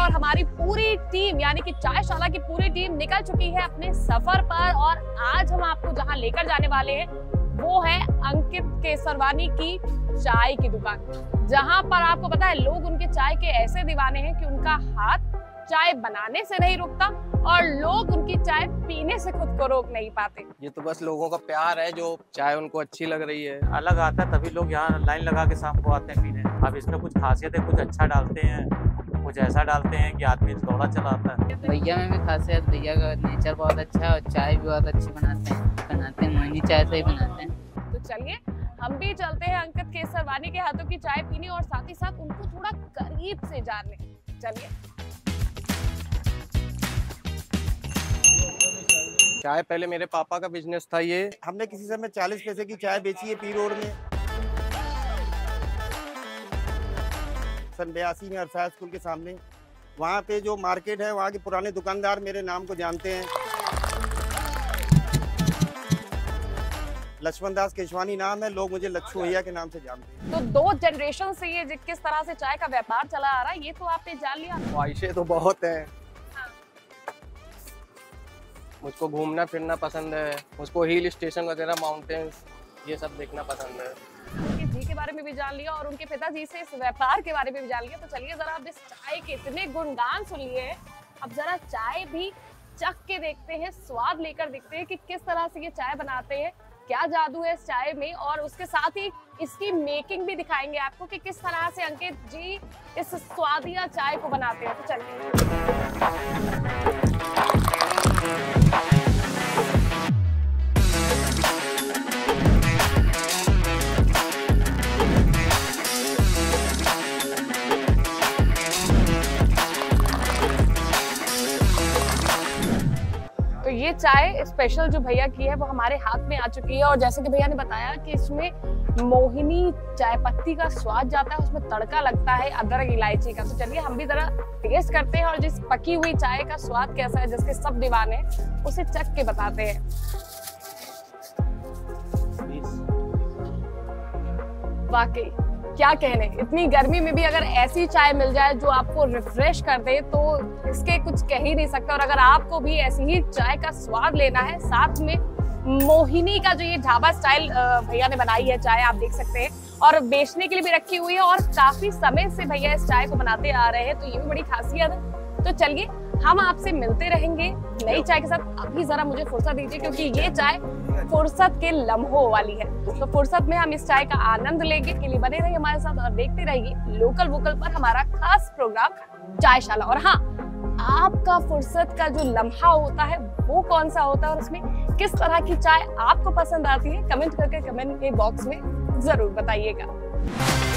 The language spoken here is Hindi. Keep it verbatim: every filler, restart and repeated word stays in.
और हमारी पूरी टीम यानी कि चायशाला की पूरी टीम निकल चुकी है अपने सफर पर। और आज हम आपको जहां लेकर जाने वाले हैं वो है अंकित केसरवानी की चाय की दुकान, जहां पर आपको पता है लोग उनके चाय के ऐसे दीवाने हैं कि उनका हाथ चाय बनाने से नहीं रुकता और लोग उनकी चाय पीने से खुद को रोक नहीं पाते। ये तो बस लोगों का प्यार है, जो चाय उनको अच्छी लग रही है। अलग आता है तभी लोग यहाँ लाइन लगा के शाम को आते हैं पीने। अब इसमें कुछ खासियत है, कुछ अच्छा डालते हैं, कुछ ऐसा डालते हैं कि आदमी दौड़ा चला आता है। भैया में भी खासियत, भैया का नेचर बहुत अच्छा है और चाय भी बहुत अच्छी बनाते हैं बनाते हैं मोहिनी चाय से ही बनाते हैं। तो चलिए हम भी चलते हैं अंकित केसरवानी के हाथों की चाय पीने और साथ ही साथ उनको थोड़ा करीब से जानने। चलिए। चाय पहले मेरे पापा का बिजनेस था। ये हमने किसी समय चालीस पैसे की चाय बेची है पी रोड में। सन बयासी में अरसा स्कूल के सामने वहाँ पे जो मार्केट है, वहाँ के पुराने दुकानदार मेरे नाम को जानते हैं। लक्ष्मण दास केशवानी नाम है, लोग मुझे लच्छू भैया के नाम से जानते हैं। तो दो जनरेशन से ये किस तरह से चाय का व्यापार चला आ रहा है ये तो आपने जान लिया। ख्वाहिशें तो बहुत है। मुझको घूमना फिरना पसंद है, मुझको हिल स्टेशन वगैरह, माउंटेन्स, ये सब देखना पसंद है। उनके जी के बारे में भी जान लिया और उनके पिताजी से इस व्यापार के बारे में भी जान लिया। तो चलिए जरा अब इस चाय के इतने गुणगान सुन लिए, अब जरा चाय भी चख के देखते हैं, स्वाद लेकर देखते हैं कि किस तरह से ये चाय बनाते हैं, क्या जादू है इस चाय में। और उसके साथ ही इसकी मेकिंग भी दिखाएंगे आपको कि किस तरह से अंकित जी इस स्वादिया चाय को बनाते हैं। तो चलिए। तो ये चाय स्पेशल जो भैया की है वो हमारे हाथ में आ चुकी है और जैसे कि भैया ने बताया कि इसमें मोहिनी चाय पत्ती का स्वाद जाता है, उसमें तड़का लगता है अदरक इलायची का। तो चलिए हम भी जरा टेस्ट करते हैं और जिस पकी हुई चाय का स्वाद कैसा है, जिसके सब दीवाने उसे चख के बताते हैं। वाकई क्या कहने, इतनी गर्मी में भी अगर ऐसी चाय मिल जाए जो आपको रिफ्रेश कर दे तो इसके कुछ कह ही नहीं सकता। और अगर आपको भी ऐसी ही चाय का स्वाद लेना है, साथ में मोहिनी का जो ये ढाबा स्टाइल भैया ने बनाई है चाय, आप देख सकते हैं, और बेचने के लिए भी रखी हुई है और काफी समय से भैया इस चाय को बनाते आ रहे हैं, तो ये भी बड़ी खासियत है। तो चलिए हम आपसे मिलते रहेंगे नई चाय के साथ। अभी जरा मुझे फुर्सत दीजिए क्योंकि ये चाय फुर्सत के लम्हों वाली है, तो फुर्सत में हम इस चाय का आनंद लेंगे। के लिए बने रहिए हमारे साथ और देखते रहिए लोकल वोकल पर हमारा खास प्रोग्राम चायशाला। और हाँ, आपका फुर्सत का जो लम्हा होता है वो कौन सा होता है और उसमें किस तरह की चाय आपको पसंद आती है, कमेंट करके कमेंट के बॉक्स में जरूर बताइएगा।